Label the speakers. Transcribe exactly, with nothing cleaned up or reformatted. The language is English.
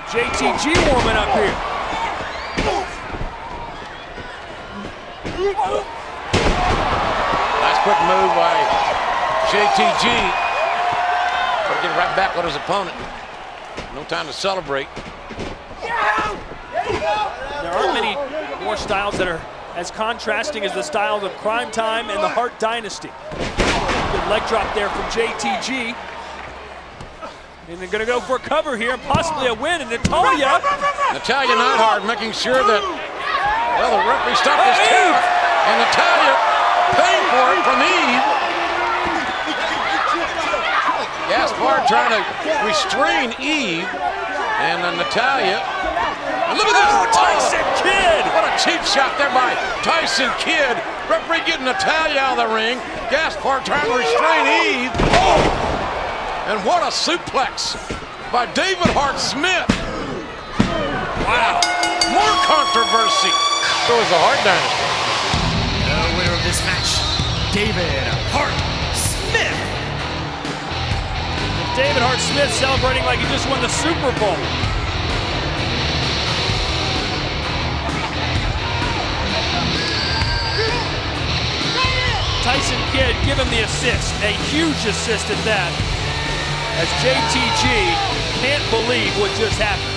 Speaker 1: J T G warming up here.
Speaker 2: Nice quick move by J T G. But get right back on his opponent. No time to celebrate.
Speaker 1: There aren't many more styles that are as contrasting as the styles of Crime Time and the Hart Dynasty. Good leg drop there from J T G. And they're gonna go for a cover here and possibly a win. And Natalia.
Speaker 2: Natalia Neidhart making sure that, well, the referee stopped his
Speaker 1: oh,
Speaker 2: count. And Natalia paying for it from Eve. Gaspard trying to restrain Eve. And then Natalia. And look at this.
Speaker 1: Oh, Tyson oh, Kidd.
Speaker 2: What a cheap shot there by Tyson Kidd. Referee getting Natalia out of the ring. Gaspard trying to restrain Eve. Oh! And what a suplex by David Hart Smith. Wow. More controversy. So is the Hart Dynasty.
Speaker 3: The winner of this match, David Hart Smith.
Speaker 1: David Hart Smith celebrating like he just won the Super Bowl. Tyson Kidd give him the assist, a huge assist at that, as J T G can't believe what just happened.